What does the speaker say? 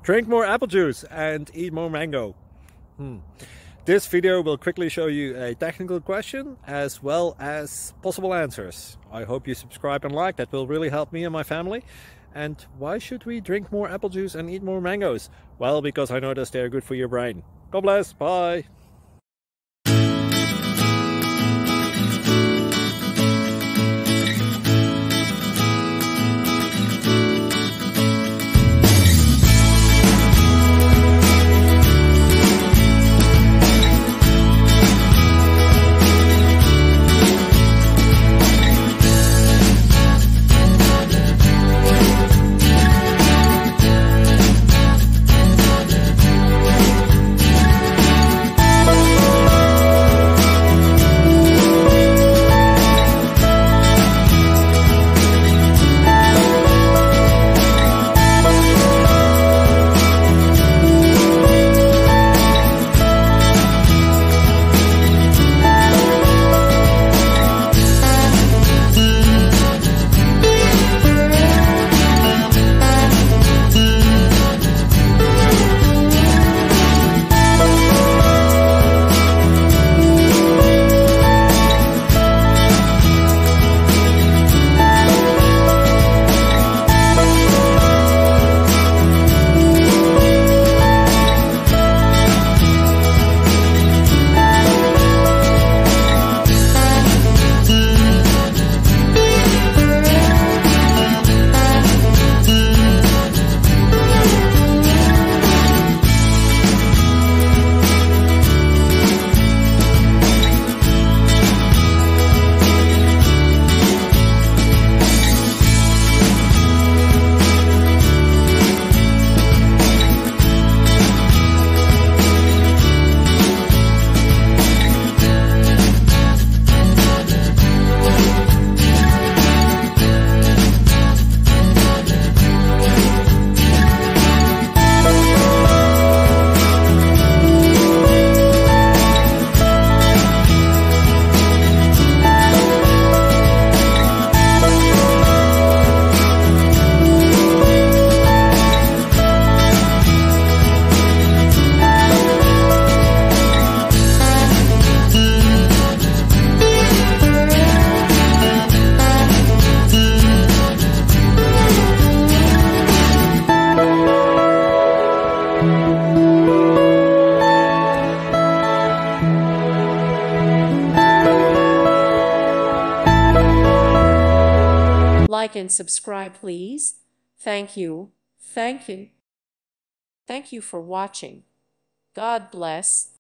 Drink more apple juice and eat more mango. This video will quickly show you a technical question as well as possible answers. I hope you subscribe and like, that will really help me and my family. And why should we drink more apple juice and eat more mangoes? Well, because I noticed they're good for your brain. God bless, bye! Like and subscribe, please. Thank you. Thank you. Thank you for watching. God bless.